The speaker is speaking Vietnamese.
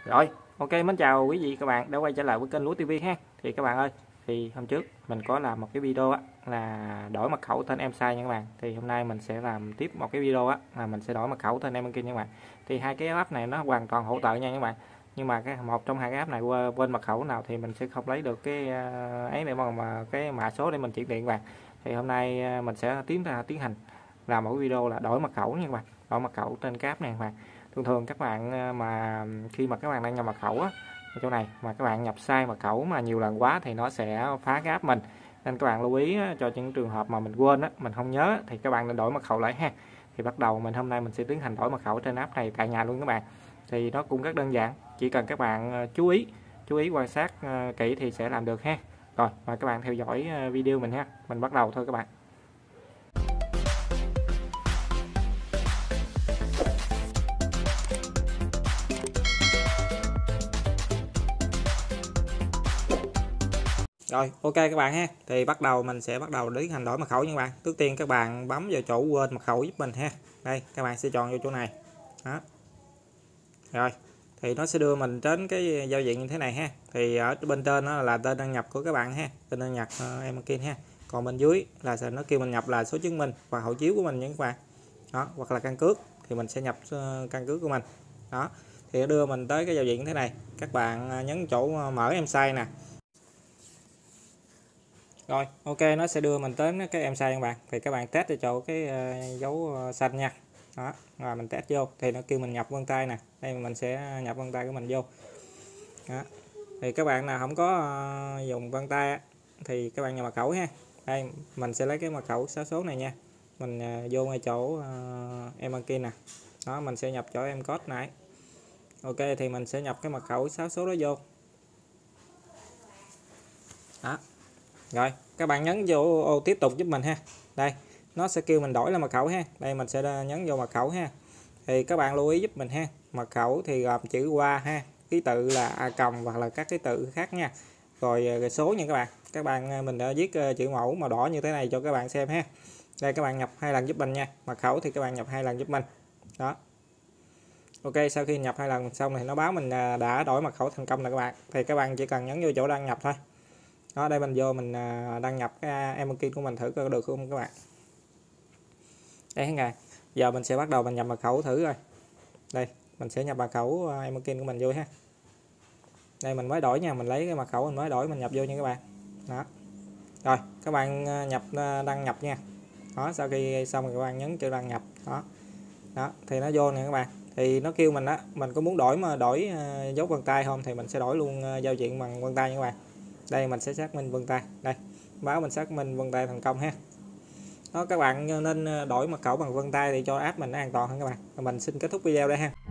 Rồi, ok, mến chào quý vị các bạn đã quay trở lại với kênh Lúa TV ha. Thì các bạn ơi, thì hôm trước mình có làm một cái video á là đổi mật khẩu tên em sai nha các bạn. Thì hôm nay mình sẽ làm tiếp một cái video á là mình sẽ đổi mật khẩu tên em kia nha các bạn. Thì hai cái app này nó hoàn toàn hỗ trợ nha các bạn. Nhưng mà cái một trong hai cái app này quên mật khẩu nào thì mình sẽ không lấy được cái ấy để mà cái mã số để mình chuyển tiền các bạn. Thì hôm nay mình sẽ tiến hành làm một cái video là đổi mật khẩu nha các bạn. Đổi mật khẩu tên cái app này các bạn. Thường thường các bạn mà khi mà các bạn đang nhập mật khẩu á, ở chỗ này mà các bạn nhập sai mật khẩu mà nhiều lần quá thì nó sẽ phá cái app mình, nên các bạn lưu ý cho những trường hợp mà mình quên á, mình không nhớ thì các bạn nên đổi mật khẩu lại ha. Thì bắt đầu hôm nay mình sẽ tiến hành đổi mật khẩu trên app này tại nhà luôn các bạn. Thì nó cũng rất đơn giản, chỉ cần các bạn chú ý quan sát kỹ thì sẽ làm được ha. Rồi mời các bạn theo dõi video mình ha, mình bắt đầu thôi các bạn. Rồi ok các bạn ha, thì mình sẽ bắt đầu tiến hành đổi mật khẩu nha các bạn. Trước tiên các bạn bấm vào chỗ quên mật khẩu giúp mình ha. Đây các bạn sẽ chọn vô chỗ này đó. Rồi thì nó sẽ đưa mình đến cái giao diện như thế này ha. Thì ở bên trên đó là tên đăng nhập của các bạn ha, tên đăng nhập Emakin ha. Còn bên dưới là nó kêu mình nhập là số chứng minh và hộ chiếu của mình nha các bạn đó, hoặc là căn cước thì mình sẽ nhập căn cước của mình đó. Thì nó đưa mình tới cái giao diện như thế này, các bạn nhấn chỗ mở em sai nè. Rồi ok, nó sẽ đưa mình tới cái em sai các bạn. Thì các bạn test cho chỗ cái dấu xanh nha đó, rồi mình test vô thì nó kêu mình nhập vân tay nè. Đây mình sẽ nhập vân tay của mình vô đó. Thì các bạn nào không có dùng vân tay thì các bạn nhập mật khẩu ha. Đây mình sẽ lấy cái mật khẩu 6 số này nha, mình vô ngay chỗ em kia nè đó, mình sẽ nhập chỗ em code này. Ok thì mình sẽ nhập cái mật khẩu 6 số đó vô đó. Rồi các bạn nhấn vô ô tiếp tục giúp mình ha. Đây nó sẽ kêu mình đổi là mật khẩu ha. Đây mình sẽ nhấn vô mật khẩu ha. Thì các bạn lưu ý giúp mình ha, mật khẩu thì gồm chữ qua ha, ký tự là a còng hoặc là các ký tự khác nha, rồi số nha các bạn. Các bạn mình đã viết chữ mẫu màu đỏ như thế này cho các bạn xem ha. Đây các bạn nhập 2 lần giúp mình nha, mật khẩu thì các bạn nhập 2 lần giúp mình đó. Ok, sau khi nhập 2 lần xong thì nó báo mình đã đổi mật khẩu thành công rồi các bạn. Thì các bạn chỉ cần nhấn vô chỗ đăng nhập thôi đó. Đây mình vô mình đăng nhập cái Emakin của mình thử coi được không các bạn. Đây nha, giờ mình sẽ bắt đầu mình nhập mật khẩu thử rồi. Đây mình sẽ nhập mật khẩu Emakin của mình vô ha. Đây mình mới đổi nha, mình lấy cái mật khẩu mình mới đổi mình nhập vô nha các bạn đó. Rồi các bạn đăng nhập nha đó. Sau khi xong rồi các bạn nhấn chữ đăng nhập đó đó, thì nó vô nè các bạn. Thì nó kêu mình đó, mình có muốn đổi dấu vân tay không thì mình sẽ đổi luôn giao diện bằng vân tay nha các bạn. Đây mình sẽ xác minh vân tay, đây báo mình xác minh vân tay thành công ha đó. Các bạn nên đổi mật khẩu bằng vân tay để cho app mình an toàn hơn các bạn. Mình xin kết thúc video đây ha.